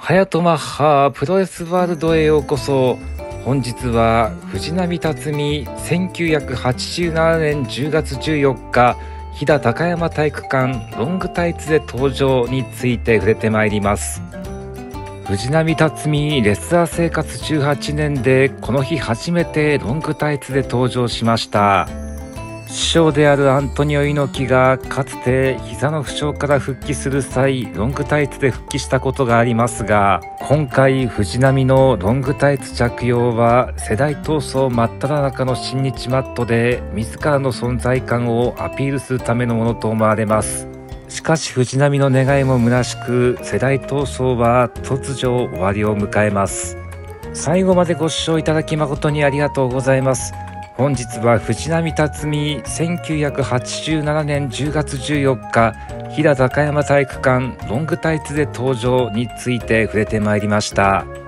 ハヤトマッハプロレスワールドへようこそ。本日は藤波辰巳1987年10月14日飛騨高山体育館ロングタイツで登場について触れてまいります。藤波辰巳レスラー生活18年でこの日初めてロングタイツで登場しました。師匠であるアントニオ猪木がかつて膝の負傷から復帰する際ロングタイツで復帰したことがありますが、今回藤波のロングタイツ着用は世代闘争真っ只中の新日マットで自らの存在感をアピールするためのものと思われます。しかし藤波の願いも虚しく、世代闘争は突如終わりを迎えます。最後までご視聴いただき誠にありがとうございます。本日は藤波辰巳1987年10月14日飛騨高山体育館ロングタイツで登場について触れてまいりました。